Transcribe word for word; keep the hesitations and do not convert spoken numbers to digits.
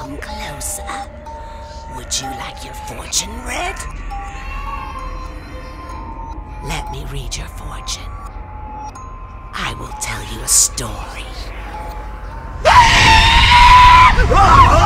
Come closer. Would you like your fortune read? Let me read your fortune. I will tell you a story.